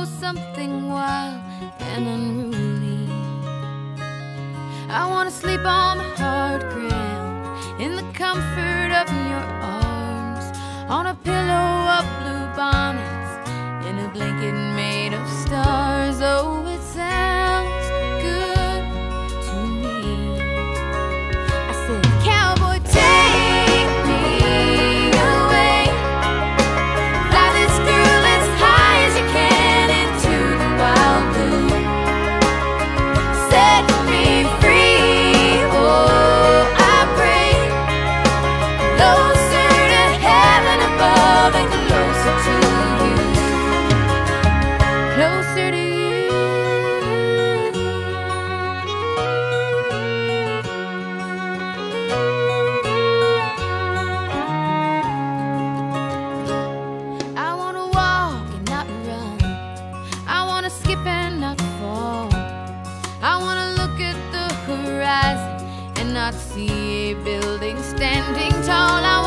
something wild and unruly. I wanna sleep on the hard ground in the comfort of your arms, on a pillow of blue bonnets, in a blanket made of stars. Oh, it sounds good to me. I said, cowboy, take me away, fly this girl as high as you can into the wild blue, set me free. Oh, I pray, closer to heaven above and closer to you, closer to you. I wanna walk and not run, I wanna skip and not fall, I wanna look at the horizon and not see a building standing tall. I